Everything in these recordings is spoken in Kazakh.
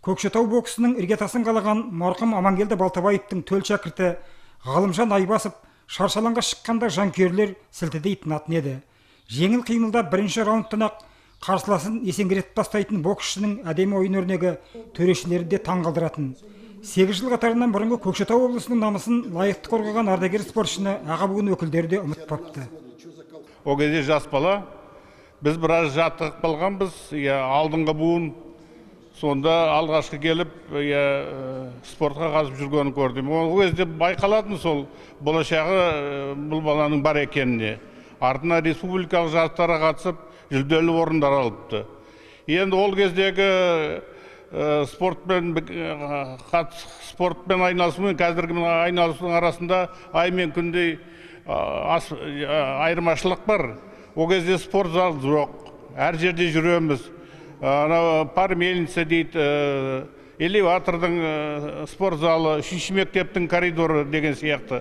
Көкшетау боксының іргетасын қалаған марқұм Амангелді Балтабаевтың төл шәкірті Ғалымжан Айбасов шаршалаңға шыққанда жанкүйерлер сілтідей тынатын еді. Жеңіл қимылда бірінші раундтан-ақ қарсыласын есеңгіретіп тастайтын боксшының әдемі ойын өрнегі төрешілерді де таң қалдыратын. 8 жыл қатарынан бұрынғы Көкшетау облысының намысын лайықты қорғаған ардагер спортшыны аға буын өкілдері де ұмытпапты. О кезде жас бала, біз біраз жаттығып қалғанбыз, алдыңғы буын сонда алғашқы келіп спортқа қатысып жүргенін көрдім. Ол кезде байқалатын сол болашағы бұл баланың бар екеніне. Артына республикалық жарыстарға қатысып, жүлделі орындар алыпты. Енді ол кездегі спортпен айналысумен қазіргі айналысудың арасында ай мен күндей айырмашылық бар. Ол кезде спорт зал жоқ. Әр жерде жүреміз. Пар мельница дейді, элеватордың спорт залы, 3-ші мектептің коридоры деген сияқты.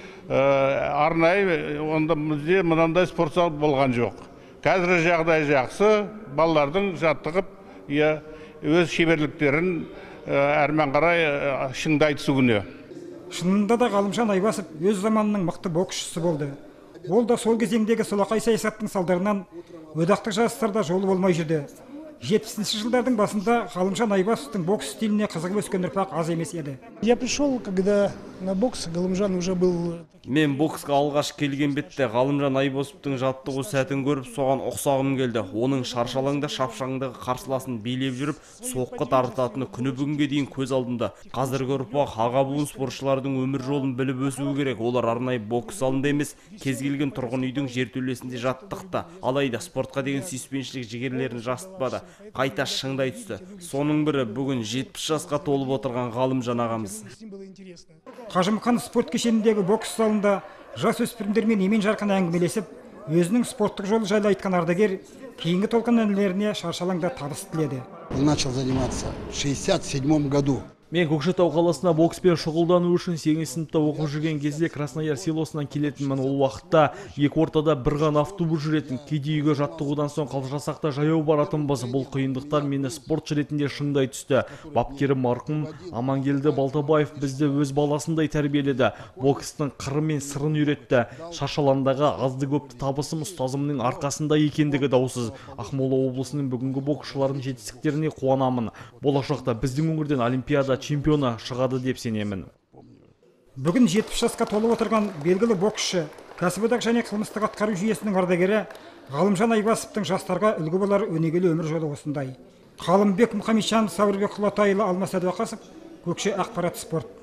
Арнайы онда бізде мынандай спорт зал болған жоқ. Қазір жағдай жақсы, балалардың жаттығып, өз шеберліктерін әрмен қарай шыңдай түсуіне. Шынында да Ғалымжан Айбасов өз заманының мықты боксшысы болды. Ол да сол кезеңдегі солақай саясаттың салдарынан одақтық жарыстарда жолы болмай жүрді. 70-ші жылдардың басында Ғалымжан Айбасовтың бокс стиліне қызығып өскен ұрпақ аз емес еді. Я пришел, когда на бокс Ғалымжан уже был. Мен боксқа алғаш келген бетте Ғалымжан Айбасовтың жаттығу сәтін көріп, соған ұқсағым келді. Оның шаршалаңда шапшаңдағы қарсыласын билеп жүріп, соққы тартатыны күні бүгінге дейін көз алдымда. Қазіргі ұрпақ аға буын спортшылардың өмір жолын біліп өсуі керек. Олар арнайы бокс залында емес, кез келген тұрғын үйдің жертөлесінде жаттықты. Алайда спортқа деген сүйіспеншілік жігерлерін жасытпады. Қайта шыңдай түсті. Соның бірі бүгін 70 жасқа толып отырған Ғалымжан ағамыз. Қажымқан спорт кешеніндегі бокс залында жасөспірімдермен емен жарқын әңгімелесіп, өзінің спорттық жолы жайлы айтқан ардагер кейінгі толқын інілеріне шаршалаңда табыс тіледі. Начал заниматься в 67 году. Мен Көкшетау қаласына бокспен шұғылдану үшін 8 сыныпта оқып жүрген кезде Краснояр селосынан келетінмін. Ол уақытта екі ортада бір ғана автобус жүретін. Кейде үйге жаттығудан соң қалжасақта жаяу баратынбыз. Бұл қиындықтар мені спортшы ретінде шыңдай түсті. Бапкерім марқұм Амангелді Балтабаев бізді өз баласындай тәрбиеледі. Бокстың қыры мен сырын үйретті. Шаршаландағы азды көпті табысым ұстазымның арқасында екендігі даусыз. Ақмола облысының бүгінгі боксшылардың жетістіктеріне қуанамын. Болашақта біздің өңірден олимпиада чемпионы шығады деп сенемін. Бүгін 70 жасқа толып отырған белгілі боксшы, кәсіподақ және қылмыстық атқару жүйесінің ардагері Ғалымжан Айбасовтың жастарға үлгі болар өнегелі өмір жолы осындай. Қалымбек Мұхамеджанов, Сауырбек Құлатайұлы, Алмас Әдуақасов, Көкше ақпарат спорт.